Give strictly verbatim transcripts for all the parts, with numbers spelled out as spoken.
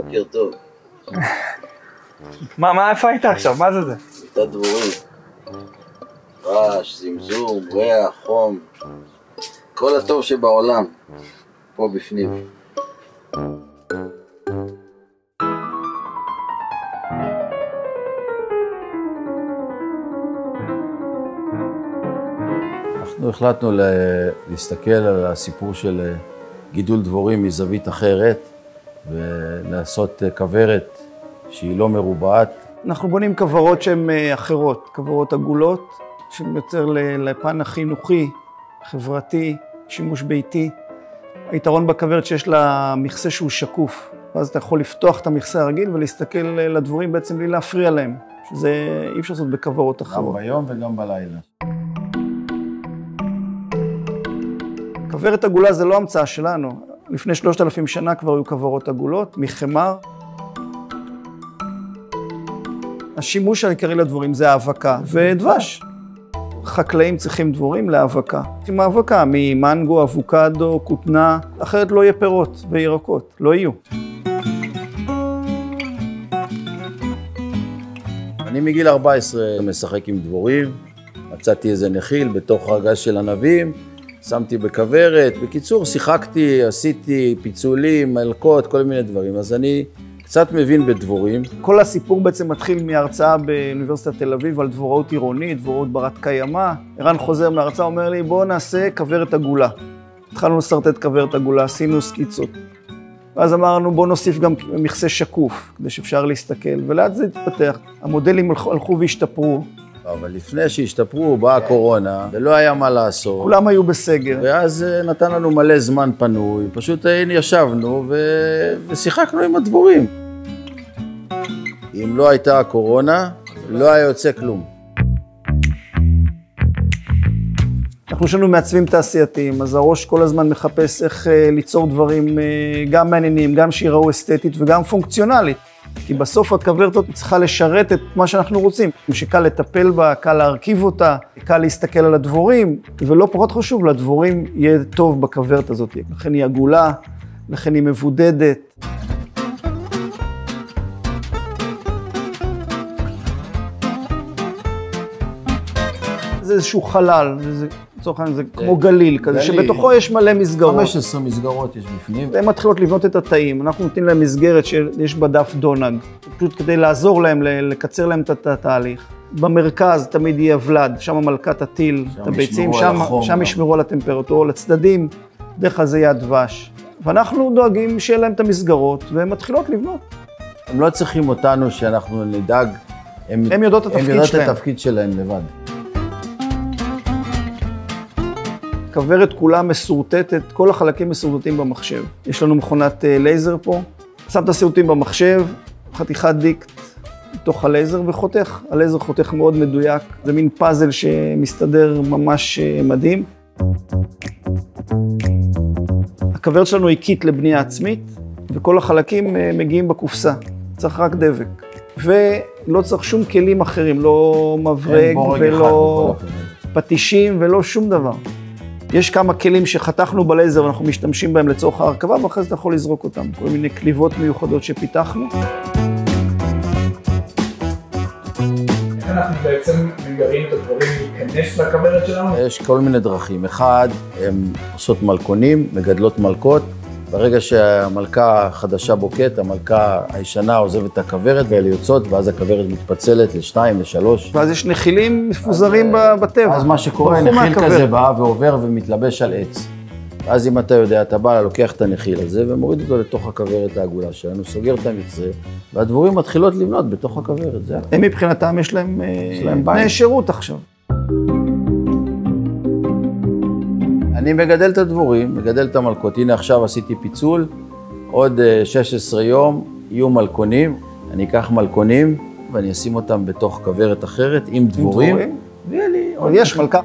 בוקר טוב. מה, מה, איפה היית עכשיו? מה זה זה? הייתה דבורים. רעש, זמזום, ריח, חום. כל הטוב שבעולם. פה בפנים. אנחנו החלטנו להסתכל על הסיפור של גידול דבורים מזווית אחרת ולעשות כוורת שהיא לא מרובעת. אנחנו בונים כוורות שהן אחרות, כוורות עגולות, שהן יותר לפן החינוכי, חברתי, שימוש ביתי. היתרון בכוורת שיש לה מכסה שהוא שקוף, ואז אתה יכול לפתוח את המכסה הרגיל ולהסתכל לדבורים בעצם בלי להפריע להם, שזה אי אפשר לעשות בכוורות אחרות. גם ביום וגם בלילה. כוורת עגולה זה לא המצאה שלנו. לפני שלושת אלפים שנה כבר היו כוורות עגולות, מחמר. השימוש העיקרי לדבורים זה האבקה ודבש. חקלאים צריכים דבורים להאבקה. צריכים האבקה ממנגו, אבוקדו, כותנה, אחרת לא יהיה פירות וירקות, לא יהיו. אני מגיל ארבע עשרה משחק עם דבורים, מצאתי איזה נחיל בתוך רגש של ענבים, שמתי בכוורת, בקיצור שיחקתי, עשיתי פיצולים, מלקות, כל מיני דברים, אז אני קצת מבין בדבורים. כל הסיפור בעצם מתחיל מהרצאה באוניברסיטת תל אביב על דבוראות עירונית, דבוראות ברת קיימא. ערן חוזר מהרצאה, אומר לי, בוא נעשה כוורת עגולה. התחלנו לסרטט כוורת עגולה, עשינו סקיצות. ואז אמרנו, בוא נוסיף גם מכסה שקוף, כדי שאפשר להסתכל, ולאט זה התפתח. המודלים הלכו והשתפרו. אבל לפני שהשתפרו, באה הקורונה, ולא היה מה לעשות. כולם היו בסגר. ואז נתן לנו מלא זמן פנוי, פשוט ישבנו ו... ושיחקנו עם הדבורים. אם לא הייתה הקורונה, לא היה יוצא כלום. אנחנו יש לנו מעצבים תעשייתיים, אז הראש כל הזמן מחפש איך ליצור דברים גם מעניינים, גם שיראו אסתטית וגם פונקציונלית. כי בסוף הכוורת הזאת צריכה לשרת את מה שאנחנו רוצים. שקל לטפל בה, קל להרכיב אותה, קל להסתכל על הדבורים, ולא פחות חשוב, לדבורים יהיה טוב בכוורת הזאת. לכן היא עגולה, לכן היא מבודדת. זה איזשהו חלל, זה, לצורך העניין, זה כמו גליל כזה, שבתוכו יש מלא מסגרות. חמש עשרה מסגרות יש בפנים. והן מתחילות לבנות את התאים, אנחנו נותנים להם מסגרת שיש בה דף דונג, פשוט כדי לעזור להם, לקצר להם את התהליך. במרכז תמיד יהיה ולד, שם מלכת הטיל, את הביצים, שם, שם ישמרו על הטמפרטורה, לצדדים, בדרך כלל זה יהיה הדבש. ואנחנו דואגים שיהיה להם את המסגרות, והן מתחילות לבנות. הם לא צריכים אותנו שאנחנו נדאג, הם, הם יודעות את התפקיד הם יודעות שלהם. את התפקיד שלהם לבד. כוורת כולה מסורטטת, כל החלקים מסורטטים במחשב. יש לנו מכונת לייזר פה, שם את הסרטוטים במחשב, חתיכת דיקט בתוך הלייזר וחותך. הלייזר חותך מאוד מדויק, זה מין פאזל שמסתדר ממש מדהים. הכוורת שלנו היא קיט לבנייה עצמית, וכל החלקים מגיעים בקופסה, צריך רק דבק. ולא צריך שום כלים אחרים, לא מברג ולא פטישים ולא שום דבר. יש כמה כלים שחתכנו בלייזר ואנחנו משתמשים בהם לצורך ההרכבה, ואחרי זה אתה יכול לזרוק אותם. כל מיני קליבות מיוחדות שפיתחנו. איך אנחנו בעצם מגרים את הדברים להיכנס לכוורת שלנו? יש כל מיני דרכים. אחד, הן עושות מלכונים, מגדלות מלכות. ברגע שהמלכה החדשה בוקט, המלכה הישנה עוזבת את הכוורת ואלה יוצאות, ואז הכוורת מתפצלת לשתיים, לשלוש. ואז יש נחילים מפוזרים בטבע. אז מה שקורה, נחיל כזה בא ועובר ומתלבש על עץ. אז אם אתה יודע, אתה בא, לוקח את הנחיל הזה ומוריד אותו לתוך הכוורת העגולה שלנו, סוגר את המכסה, והדבורים מתחילות לבנות בתוך הכוורת, זה. הם מבחינתם יש להם תנאי שירות עכשיו. אני מגדל את הדבורים, מגדל את המלכות. הנה עכשיו עשיתי פיצול, עוד שש עשרה יום יהיו מלכונים, אני אקח מלכונים ואני אשים אותם בתוך כוורת אחרת עם דבורים. עם דבורים? עוד יש מלכה.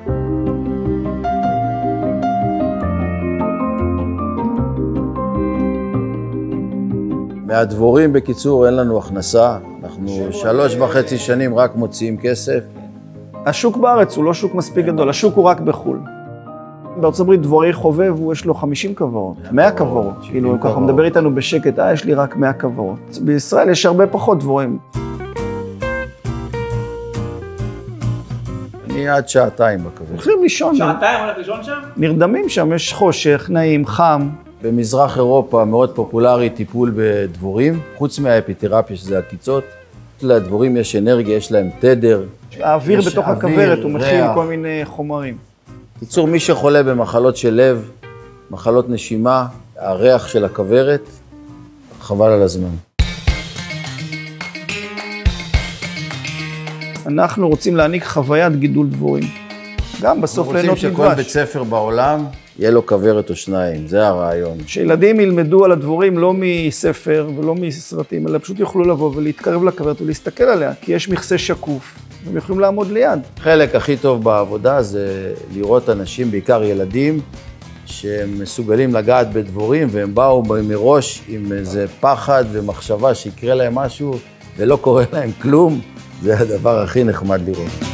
מהדבורים בקיצור אין לנו הכנסה, אנחנו שלוש וחצי שנים רק מוציאים כסף. השוק בארץ הוא לא שוק מספיק גדול, השוק הוא רק בחול. בארצות הברית דבורי חובב, הוא יש לו חמישים כוורות, מאה כוורות. כאילו, הוא ככה מדבר איתנו בשקט, אה, יש לי רק מאה כוורות. בישראל יש הרבה פחות דבורים. אני עד שעתיים בכוורת. הולכים לישון. שעתיים הולך לישון שם? נרדמים שם, יש חושך, נעים, חם. במזרח אירופה מאוד פופולרי טיפול בדבורים, חוץ מהאפיתרפיה שזה עקיצות. לדבורים יש אנרגיה, יש להם תדר. האוויר בתוך אוויר, הכוורת, הוא מכיל ריח. כל מיני חומרים. קיצור, מי שחולה במחלות של לב, מחלות נשימה, הריח של הכוורת, חבל על הזמן. אנחנו רוצים להעניק חוויית גידול דבורים. גם בסוף ליהנות רוצים שכל בית מדבש. ספר בעולם יהיה לו כוורת או שניים, זה הרעיון. שילדים ילמדו על הדבורים לא מספר ולא מסרטים, אלא פשוט יוכלו לבוא ולהתקרב לכוורת ולהסתכל עליה, כי יש מכסה שקוף, הם יכולים לעמוד ליד. החלק הכי טוב בעבודה זה לראות אנשים, בעיקר ילדים, שהם מסוגלים לגעת בדבורים, והם באו מראש עם איזה פחד ומחשבה שיקרה להם משהו, ולא קורה להם כלום, זה הדבר הכי נחמד לראות.